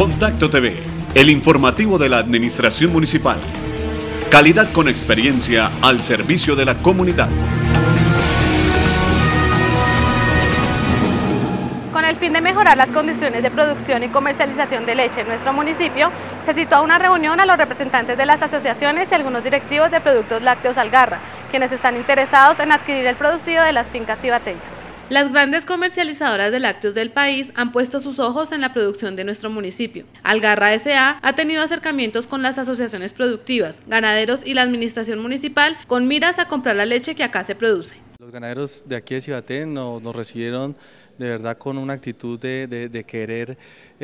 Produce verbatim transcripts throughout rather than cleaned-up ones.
Contacto T V, el informativo de la Administración Municipal. Calidad con experiencia al servicio de la comunidad. Con el fin de mejorar las condiciones de producción y comercialización de leche en nuestro municipio, se citó a una reunión a los representantes de las asociaciones y algunos directivos de Productos Lácteos Algarra, quienes están interesados en adquirir el producido de las fincas cibateñas. Las grandes comercializadoras de lácteos del país han puesto sus ojos en la producción de nuestro municipio. Algarra S A ha tenido acercamientos con las asociaciones productivas, ganaderos y la administración municipal con miras a comprar la leche que acá se produce. Los ganaderos de aquí de Cibaté nos, nos recibieron de verdad con una actitud de, de, de querer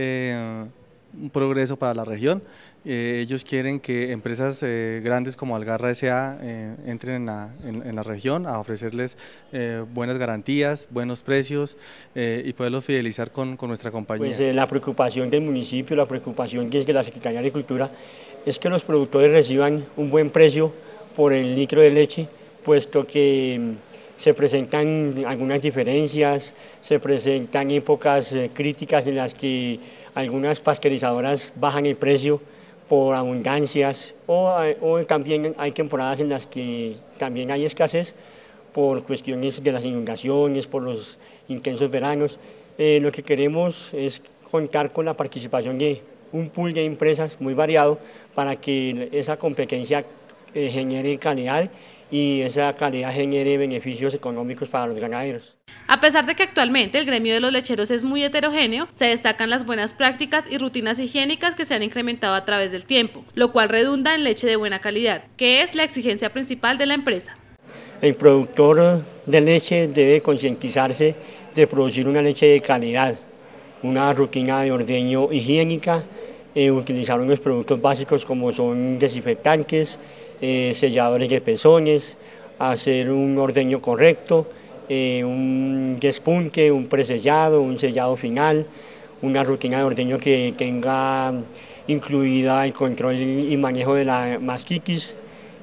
eh, un progreso para la región. Eh, ellos quieren que empresas eh, grandes como Algarra S A eh, entren en la, en, en la región a ofrecerles eh, buenas garantías, buenos precios eh, y poderlos fidelizar con, con nuestra compañía. Pues eh, la preocupación del municipio, la preocupación que es de la Secretaría de Agricultura es que los productores reciban un buen precio por el litro de leche, puesto que se presentan algunas diferencias, se presentan épocas eh, críticas en las que algunas pasteurizadoras bajan el precio por abundancias o, o también hay temporadas en las que también hay escasez por cuestiones de las inundaciones, por los intensos veranos. Eh, lo que queremos es contar con la participación de un pool de empresas muy variado para que esa competencia eh, genere calidad y esa calidad genere beneficios económicos para los ganaderos. A pesar de que actualmente el gremio de los lecheros es muy heterogéneo, se destacan las buenas prácticas y rutinas higiénicas que se han incrementado a través del tiempo, lo cual redunda en leche de buena calidad, que es la exigencia principal de la empresa. El productor de leche debe concientizarse de producir una leche de calidad, una rutina de ordeño higiénica, eh, utilizar unos productos básicos como son desinfectantes, eh, selladores de pezones, hacer un ordeño correcto, Eh, un despunte, un presellado, un sellado final, una rutina de ordeño que tenga incluida el control y manejo de la masquitis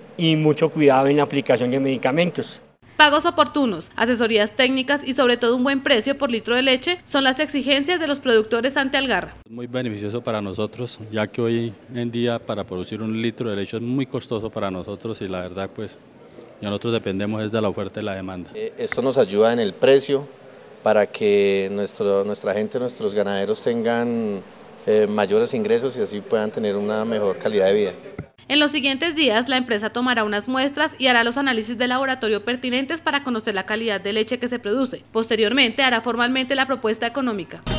y mucho cuidado en la aplicación de medicamentos. Pagos oportunos, asesorías técnicas y sobre todo un buen precio por litro de leche son las exigencias de los productores ante Algarra. Muy beneficioso para nosotros, ya que hoy en día para producir un litro de leche es muy costoso para nosotros y la verdad pues nosotros dependemos es de la oferta y la demanda. Esto nos ayuda en el precio para que nuestro, nuestra gente, nuestros ganaderos tengan eh, mayores ingresos y así puedan tener una mejor calidad de vida. En los siguientes días la empresa tomará unas muestras y hará los análisis de laboratorio pertinentes para conocer la calidad de leche que se produce. Posteriormente hará formalmente la propuesta económica.